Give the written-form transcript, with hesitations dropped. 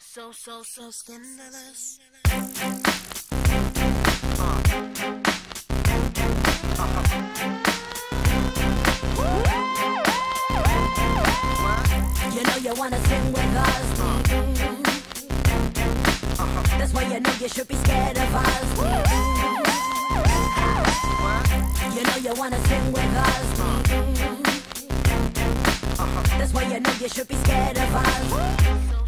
So scandalous. You know you wanna sing with us. That's why you know you should be scared of us. You know you wanna sing with us. That's why you know you should be scared of us.